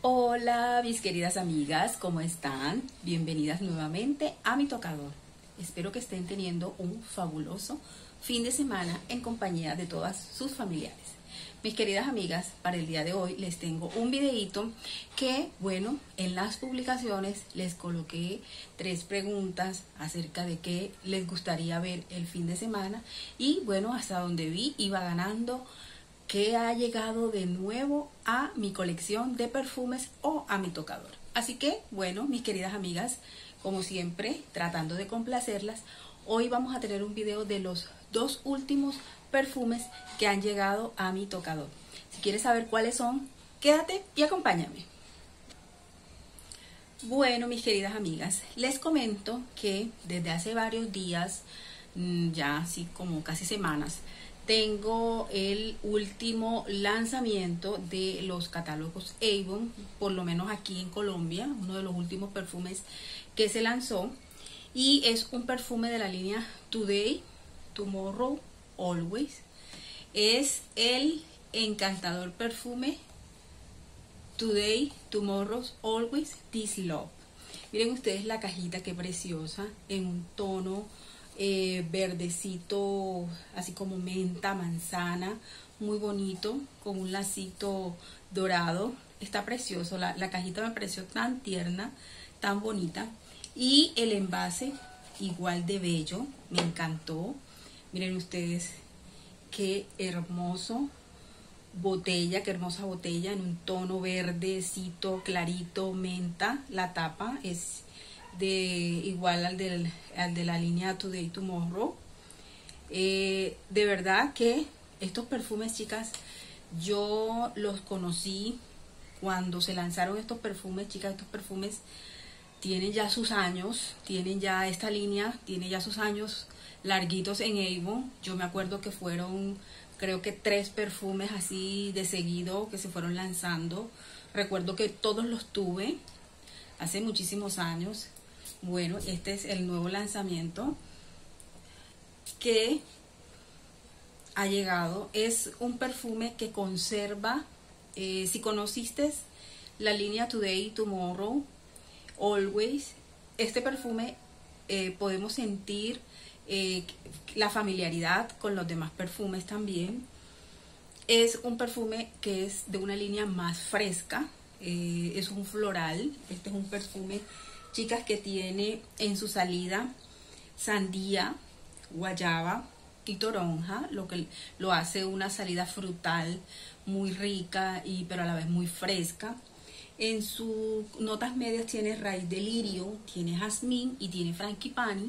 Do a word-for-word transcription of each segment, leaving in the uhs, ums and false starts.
Hola mis queridas amigas, ¿cómo están? Bienvenidas nuevamente a mi tocador. Espero que estén teniendo un fabuloso fin de semana en compañía de todas sus familiares. Mis queridas amigas, para el día de hoy les tengo un videíto que, bueno, en las publicaciones les coloqué tres preguntas acerca de qué les gustaría ver el fin de semana y, bueno, hasta donde vi iba ganando que ha llegado de nuevo a mi colección de perfumes o a mi tocador. Así que, bueno, mis queridas amigas, como siempre, tratando de complacerlas, hoy vamos a tener un video de los dos últimos perfumes que han llegado a mi tocador. Si quieres saber cuáles son, quédate y acompáñame. Bueno, mis queridas amigas, les comento que desde hace varios días, ya así como casi semanas, tengo el último lanzamiento de los catálogos Avon, por lo menos aquí en Colombia, uno de los últimos perfumes que se lanzó, y es un perfume de la línea Today, Tomorrow, Always. Es el encantador perfume Today, Tomorrow, Always, This Love. Miren ustedes la cajita, qué preciosa, en un tono Eh, verdecito, así como menta, manzana, muy bonito, con un lacito dorado. Está precioso, la, la cajita me pareció tan tierna, tan bonita, y el envase igual de bello, me encantó. Miren ustedes qué hermoso botella, qué hermosa botella en un tono verdecito, clarito, menta. La tapa es de igual al, del, al de la línea Today Tomorrow. Eh, de verdad que estos perfumes, chicas, yo los conocí cuando se lanzaron estos perfumes, chicas. Estos perfumes tienen ya sus años, tienen ya esta línea, tiene ya sus años larguitos en Avon. Yo me acuerdo que fueron, creo que tres perfumes así de seguido que se fueron lanzando. Recuerdo que todos los tuve hace muchísimos años. Bueno, este es el nuevo lanzamiento que ha llegado. Es un perfume que conserva, eh, si conociste la línea Today, Tomorrow, Always, este perfume eh, podemos sentir eh, la familiaridad con los demás perfumes también. Es un perfume que es de una línea más fresca, eh, es un floral. Este es un perfume, chicas, que tiene en su salida sandía, guayaba y toronja, lo que lo hace una salida frutal muy rica y pero a la vez muy fresca. En sus notas medias tiene raíz de lirio, tiene jazmín y tiene frangipani.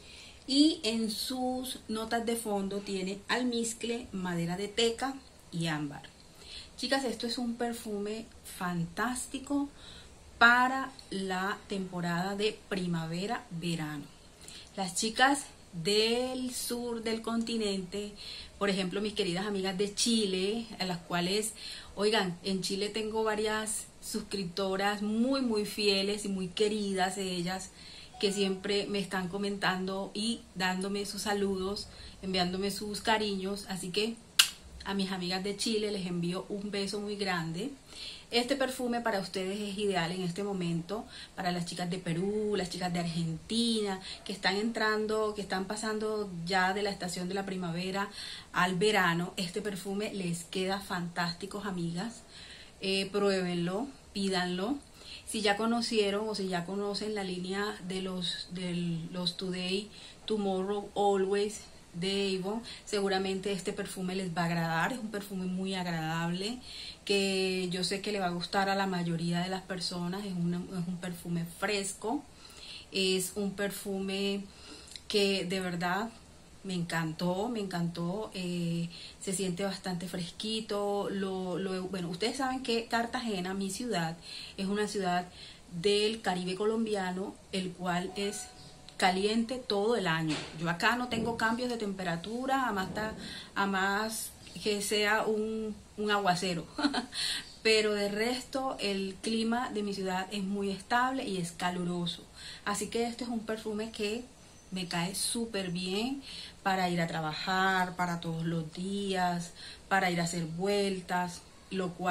Y en sus notas de fondo tiene almizcle, madera de teca y ámbar. Chicas, esto es un perfume fantástico para la temporada de primavera-verano. Las chicas del sur del continente, por ejemplo, mis queridas amigas de Chile, a las cuales, oigan, en Chile tengo varias suscriptoras muy, muy fieles y muy queridas de ellas, que siempre me están comentando y dándome sus saludos, enviándome sus cariños. Así que a mis amigas de Chile les envío un beso muy grande. Este perfume para ustedes es ideal en este momento, para las chicas de Perú, las chicas de Argentina, que están entrando, que están pasando ya de la estación de la primavera al verano. Este perfume les queda fantástico, amigas. Eh, pruébenlo, pídanlo. Si ya conocieron o si ya conocen la línea de los, de los Today, Tomorrow, Always de Avon, seguramente este perfume les va a agradar. Es un perfume muy agradable que yo sé que le va a gustar a la mayoría de las personas. Es, una, es un perfume fresco, es un perfume que de verdad me encantó, me encantó. Eh, se siente bastante fresquito. Lo, lo, bueno, ustedes saben que Cartagena, mi ciudad, es una ciudad del Caribe colombiano, el cual es caliente todo el año. Yo acá no tengo cambios de temperatura, a más, a más que sea un, un aguacero. Pero de resto el clima de mi ciudad es muy estable y es caluroso. Así que este es un perfume que me cae súper bien para ir a trabajar, para todos los días, para ir a hacer vueltas, lo cual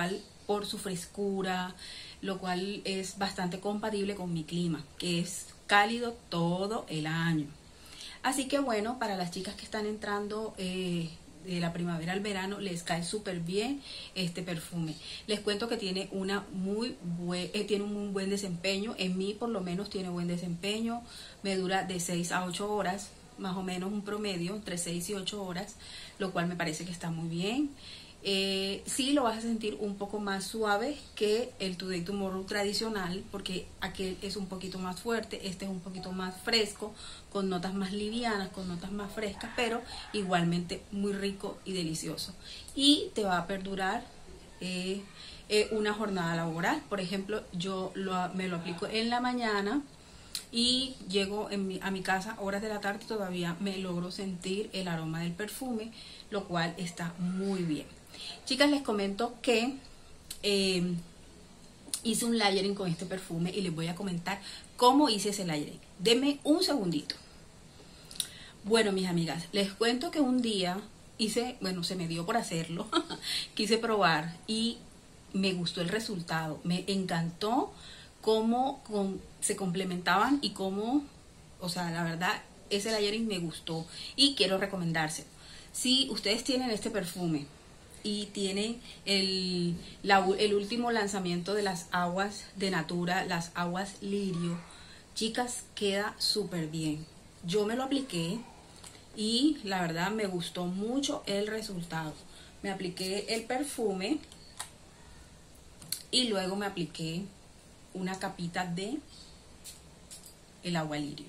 por su frescura, lo cual es bastante compatible con mi clima, que es cálido todo el año. Así que bueno, para las chicas que están entrando eh, de la primavera al verano, les cae súper bien este perfume. Les cuento que tiene una muy buen, eh, tiene un muy buen desempeño. En mí por lo menos tiene buen desempeño. Me dura de seis a ocho horas, más o menos un promedio, entre seis y ocho horas, lo cual me parece que está muy bien. Eh, sí lo vas a sentir un poco más suave que el Today Tomorrow tradicional, porque aquel es un poquito más fuerte, este es un poquito más fresco, con notas más livianas, con notas más frescas, pero igualmente muy rico y delicioso. Y te va a perdurar eh, eh, una jornada laboral. Por ejemplo, yo lo, me lo aplico en la mañana y llego en mi, a mi casa horas de la tarde, todavía me logro sentir el aroma del perfume, lo cual está muy bien. Chicas, les comento que eh, hice un layering con este perfume y les voy a comentar cómo hice ese layering. Denme un segundito. Bueno, mis amigas, les cuento que un día hice, bueno, se me dio por hacerlo, quise probar y me gustó el resultado. Me encantó cómo con, se complementaban y cómo, o sea, la verdad, ese layering me gustó y quiero recomendárselo. Si ustedes tienen este perfume y tienen el, la, el último lanzamiento de las aguas de Natura, las aguas Lirio, chicas, queda súper bien. Yo me lo apliqué y la verdad me gustó mucho el resultado. Me apliqué el perfume y luego me apliqué una capita de el agua Lirio.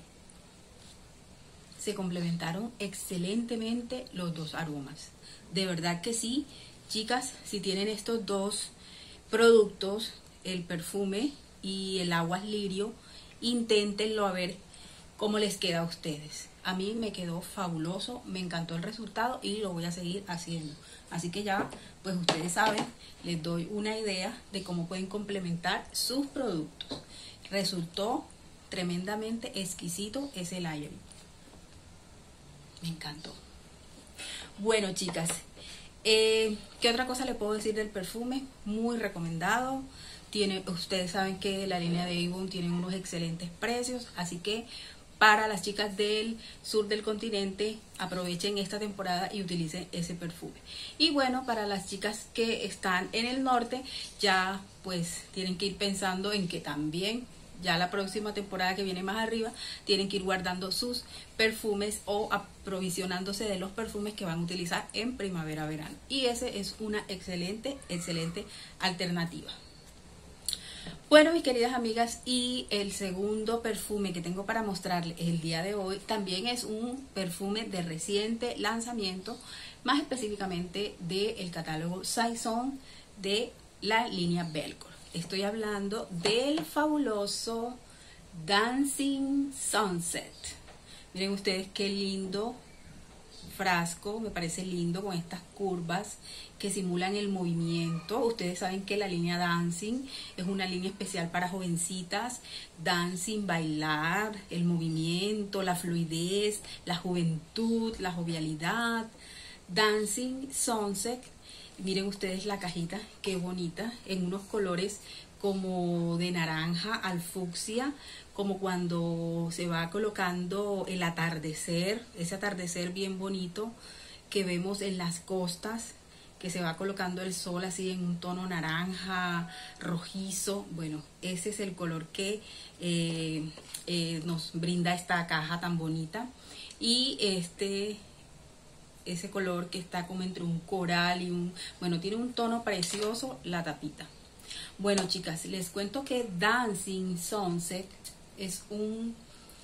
Se complementaron excelentemente los dos aromas. De verdad que sí, chicas, si tienen estos dos productos, el perfume y el agua Lirio, inténtenlo a ver cómo les queda a ustedes. A mí me quedó fabuloso, me encantó el resultado y lo voy a seguir haciendo. Así que ya, pues ustedes saben, les doy una idea de cómo pueden complementar sus productos. Resultó tremendamente exquisito ese layering. Me encantó. Bueno, chicas, eh, ¿qué otra cosa le puedo decir del perfume? Muy recomendado. Tiene, ustedes saben que la línea de Avon tiene unos excelentes precios, así que para las chicas del sur del continente, aprovechen esta temporada y utilicen ese perfume. Y bueno, para las chicas que están en el norte, ya pues tienen que ir pensando en que también ya la próxima temporada que viene más arriba, tienen que ir guardando sus perfumes o aprovisionándose de los perfumes que van a utilizar en primavera-verano. Y ese es una excelente, excelente alternativa. Bueno, mis queridas amigas, y el segundo perfume que tengo para mostrarles el día de hoy también es un perfume de reciente lanzamiento, más específicamente del catálogo Saison de la línea Belcourt. Estoy hablando del fabuloso Dancing Sunset. Miren ustedes qué lindo frasco, me parece lindo con estas curvas que simulan el movimiento. Ustedes saben que la línea Dancing es una línea especial para jovencitas. Dancing, bailar, el movimiento, la fluidez, la juventud, la jovialidad. Dancing Sunset. Miren ustedes la cajita, qué bonita, en unos colores como de naranja al fucsia, como cuando se va colocando el atardecer, ese atardecer bien bonito que vemos en las costas, que se va colocando el sol así en un tono naranja, rojizo. Bueno, ese es el color que eh, eh, nos brinda esta caja tan bonita. Y este... ese color que está como entre un coral y un... bueno, tiene un tono precioso la tapita. Bueno, chicas, les cuento que Dancing Sunset es un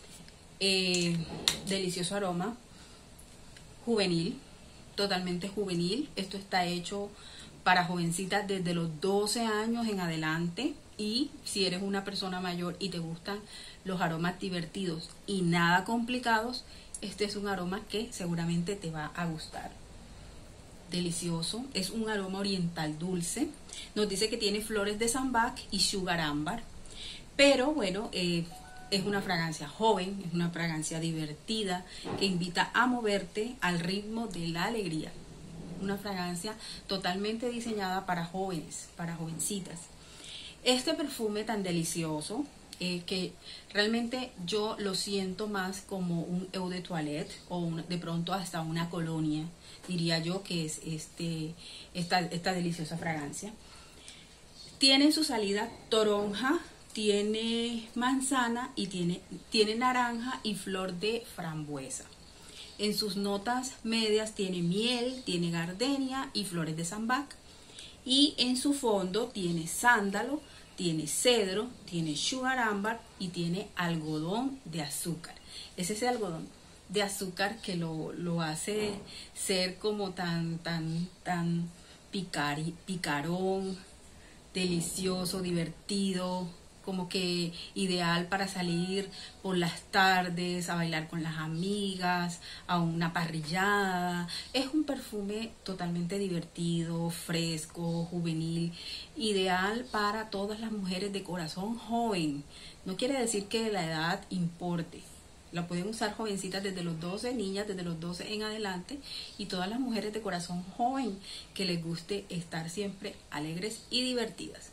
eh, delicioso aroma juvenil, totalmente juvenil. Esto está hecho para jovencitas desde los doce años en adelante. Y si eres una persona mayor y te gustan los aromas divertidos y nada complicados, este es un aroma que seguramente te va a gustar. Delicioso, es un aroma oriental dulce. Nos dice que tiene flores de sambac y sugar ámbar. Pero bueno, eh, es una fragancia joven, es una fragancia divertida que invita a moverte al ritmo de la alegría. una fragancia totalmente diseñada para jóvenes, para jovencitas. Este perfume tan delicioso, eh, que realmente yo lo siento más como un eau de toilette o un, de pronto hasta una colonia, diría yo, que es este, esta, esta deliciosa fragancia. Tiene en su salida toronja, tiene manzana y tiene, tiene naranja y flor de frambuesa. En sus notas medias tiene miel, tiene gardenia y flores de sambac. Y en su fondo tiene sándalo, tiene cedro, tiene sugar ámbar y tiene algodón de azúcar. Es ese algodón de azúcar que lo, lo hace ser como tan, tan, tan picari, picarón, delicioso, divertido, como que ideal para salir por las tardes, a bailar con las amigas, a una parrillada. Es un perfume totalmente divertido, fresco, juvenil, ideal para todas las mujeres de corazón joven. No quiere decir que la edad importe. La pueden usar jovencitas desde los doce, niñas desde los doce en adelante, y todas las mujeres de corazón joven que les guste estar siempre alegres y divertidas.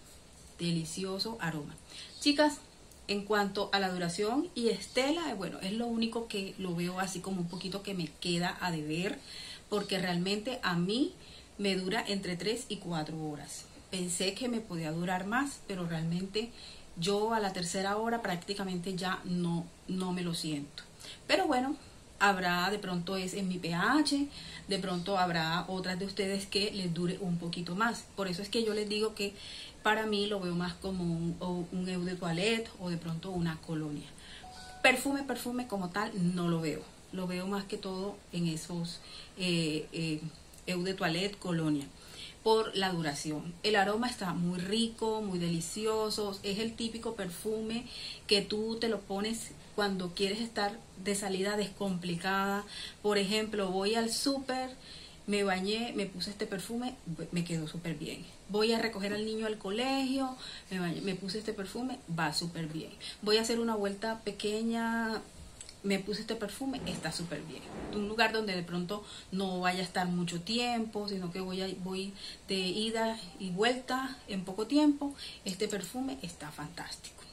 Delicioso aroma. Chicas, en cuanto a la duración y estela, bueno, es lo único que lo veo así como un poquito que me queda a deber, porque realmente a mí me dura entre tres y cuatro horas. Pensé que me podía durar más, pero realmente yo a la tercera hora prácticamente ya no, no me lo siento. Pero bueno, habrá, de pronto es en mi pH, de pronto habrá otras de ustedes que les dure un poquito más. Por eso es que yo les digo que para mí lo veo más como un, un eau de toilette o de pronto una colonia. Perfume, perfume como tal no lo veo. Lo veo más que todo en esos eh, eh, eau de toilette, colonia, por la duración. El aroma está muy rico, muy delicioso. Es el típico perfume que tú te lo pones cuando quieres estar de salida descomplicada. Por ejemplo, voy al súper, me bañé, me puse este perfume, me quedó súper bien. Voy a recoger al niño al colegio, me, bañé, me puse este perfume, va súper bien. Voy a hacer una vuelta pequeña, me puse este perfume, está súper bien. Un lugar donde de pronto no vaya a estar mucho tiempo, sino que voy, a, voy de ida y vuelta en poco tiempo, este perfume está fantástico.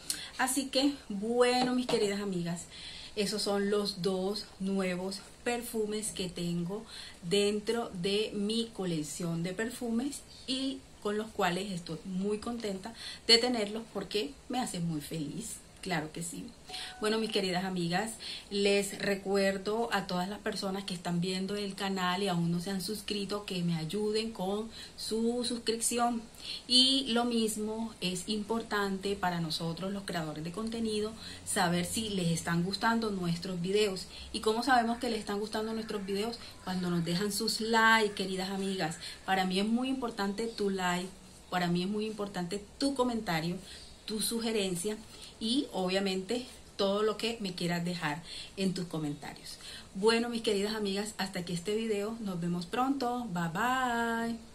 Así que, bueno, mis queridas amigas, esos son los dos nuevos perfumes que tengo dentro de mi colección de perfumes y con los cuales estoy muy contenta de tenerlos porque me hacen muy feliz. Claro que sí. Bueno, mis queridas amigas, les recuerdo a todas las personas que están viendo el canal y aún no se han suscrito que me ayuden con su suscripción. Y lo mismo es importante para nosotros los creadores de contenido saber si les están gustando nuestros videos. ¿Y cómo sabemos que les están gustando nuestros videos? Cuando nos dejan sus likes, queridas amigas. Para mí es muy importante tu like, para mí es muy importante tu comentario, tu sugerencia y obviamente todo lo que me quieras dejar en tus comentarios. Bueno, mis queridas amigas, hasta aquí este video. Nos vemos pronto. Bye bye.